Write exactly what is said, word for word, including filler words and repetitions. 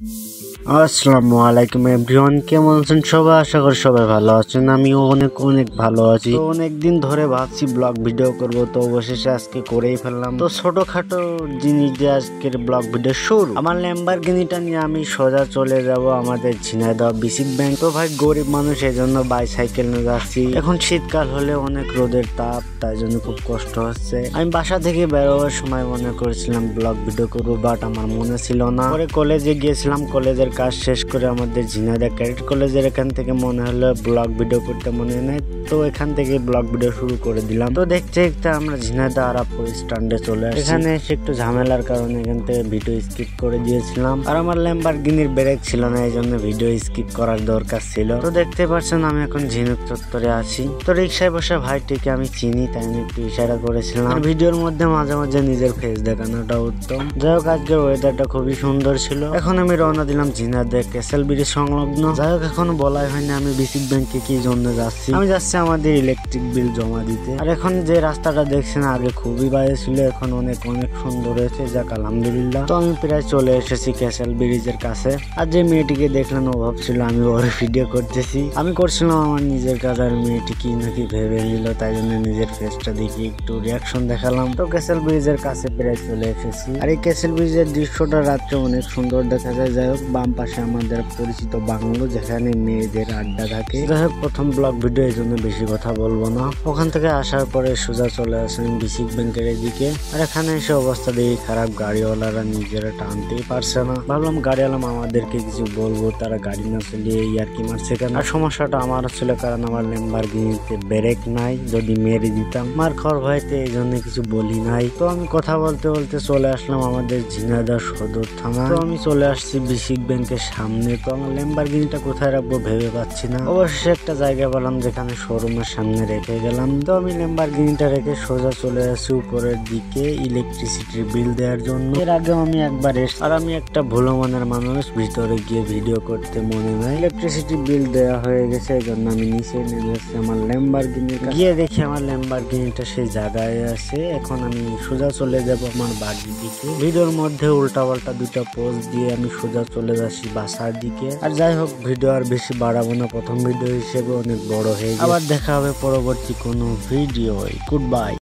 আসসালামু আলাইকুম এভরিওয়ান, কেমন আছেন সবাই? আশা করি সবাই ভালো আছেন। আমিও অনেক অনেক ভালো আছি। তো অনেকদিন ধরে ভাবছি ব্লগ ভিডিও করব, তো অবশেষে আজকে করেই ফেললাম। তো ছোটখাটো জিনিস দিয়ে আজকের ব্লগ ভিডিও শুরু। আমার ল্যাম্বরগিনিটা নিয়ে আমি সোজা চলে যাব আমাদের ঝিনাইদহ বেসিক ব্যাংক। তো ভাই গরিব মানুষ, এই জন্য বাইসাইকেল নিয়ে যাচ্ছি। এখন শীতকাল হলে অনেক রোদের তাপ, তাই জন্য খুব কষ্ট হচ্ছে। আমি বাসা থেকে বেরোবার সময় মনে করেছিলাম ব্লগ ভিডিও করবো, বাট আমার মনে ছিল না। পরে কলেজে গিয়েছিলাম, কলেজের কাজ শেষ করে আমাদের ঝিনাইদহ ক্যাডেট কলেজের এখান থেকে মনে হলো ব্লগ ভিডিও করতে মনে নেই, তো এখান থেকে ব্লগ ভিডিও শুরু করে দিলাম। তো দেখতে দেখতে আমরা ঝিনাইদহ আরাপুর স্ট্যান্ডে চলে আসি। এখানে এসে একটু ঝামেলার কারণে এখান থেকে ভিডিও স্কিপ করে দিয়েছিলাম, আর আমার ল্যাম্বরগিনির ব্রেক ছিল না, এই জন্য ভিডিও স্কিপ করার দরকার ছিল। তো দেখতে পাচ্ছেন আমি এখন ঝিনুক চত্বরে আছি। তো রিক্সায় বসে ভাইটিকে আমি চিনি, তাই আমি একটু ইশারা করেছিলাম। আর ভিডিওর মধ্যে মাঝে মাঝে নিজের ফেস দেখানোটা উত্তম। যাই হোক, আজকের ওয়েদারটা খুবই সুন্দর ছিল। এখন আমি রওনা দিলাম ঝিনাইদহ ক্যাসেল ব্রিজ সংলগ্ন। যাই হোক, এখনো বলাই হয়নি আমি বেসিক ব্যাংকে কি জন্য যাচ্ছি। আমি যাচ্ছি আমাদের ইলেকট্রিক বিল জমা দিতে। আর এখন যে রাস্তাটা দেখছেন আগে খুবই বাজে ছিল, এখন অনেক অনেক সুন্দর হয়েছে, যাক আলহামদুলিল্লাহ। তো আমি প্রায় চলে এসেছি ক্যাসেল ব্রিজের কাছে। আর যে মেয়েটিকে দেখলেন ও ভাবছিল আমি ওর ভিডিও করতেছি। আমি করছিলাম আমার নিজের কাজ, আর মেয়েটি কি নাকি ভেবে নিল, তাই জন্য নিজের ফেসটা দেখি একটু রিয়াকশন দেখালাম। তো ক্যাসেল ব্রিজের কাছে প্রায় চলে এসেছি। আর এই ক্যাসেল ব্রিজের দৃশ্যটা রাত্রে অনেক সুন্দর দেখা যায়। যাই হোক, বাম পাশে আমাদের পরিচিত বাংলো, যেখানে মেয়েদের আড্ডা থাকে। যাই হোক, প্রথম ব্লগ ভিডিও, এই জন্য বেশি কথা বলবো না। ওখান থেকে আসার পরে সোজা চলে আসেন বেসিক ব্যাংকের এদিকে। আর এখানে এসে অবস্থা দেখি খারাপ, গাড়িওয়ালারা নিজেরা টানতেই পারছে না। ভাবলাম গাড়িওয়ালা আমাদেরকে কিছু বলবো, তারা গাড়ি না চালিয়ে ইয়ার্কি মারছে কেন। আর সমস্যাটা আমার ছিল, কারণ আমার ল্যাম্বরগিনিতে ব্রেক নাই, যদি মেরে দিতাম মার খাওয়ার ভয়তে, এই জন্য কিছু বলি নাই। তো আমি কথা বলতে বলতে চলে আসলাম আমাদের ঝিনাইদহ সদর থানা। তো আমি চলে আসছি বেসিক ব্যাংকের সামনে। তো আমার ল্যাম্বরগিনিটা কোথায় রাখবো ভেবে পাচ্ছি না। অবশ্যই একটা জায়গা পেলাম যেখানে শোরুমের সামনে রেখে গেলাম। তো আমি ল্যাম্বরগিনিটা রেখে সোজা চলে আসি উপরের দিকে ইলেকট্রিসিটির বিল দেওয়ার জন্য। এর আগেও আমি একবার এসেছি, আর আমি একটা ভুলো মনের মানুষ, ভিতরে গিয়ে ভিডিও করতে মনে নাই। ইলেকট্রিসিটি বিল দেওয়া হয়ে গেছে, এই জন্য আমি নিচে নেমে এসেছি আমার ল্যাম্বরগিনিটা। গিয়ে দেখি আমার ল্যাম্বরগিনিটা সেই জায়গায় আছে। এখন আমি সোজা চলে যাব আমার বাড়ির দিকে। ভিডিওর মধ্যে উল্টা পাল্টা দুটা পোজ দিয়ে আমি সোজা চলে যাচ্ছি বাসার দিকে। আর যাই হোক, ভিডিও আর বেশি বাড়াবো না, প্রথম ভিডিও হিসেবে অনেক বড় হয়ে গেছে। আবার দেখা হবে পরবর্তী কোনো ভিডিও। Good bye.